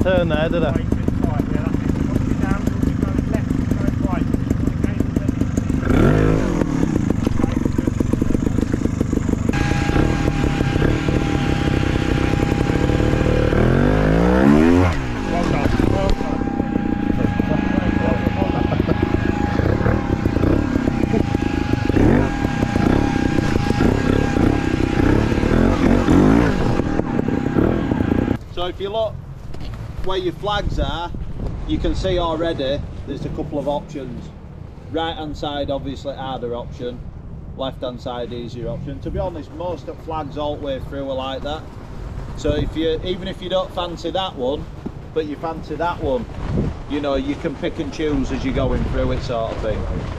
turn there, did it? So if you look where your flags are, you can see already there's a couple of options. Right hand side obviously harder option, left hand side easier option. To be honest, most of flags all the way through are like that. So if you, even if you don't fancy that one, but you fancy that one, you know, you can pick and choose as you're going through it, sort of thing.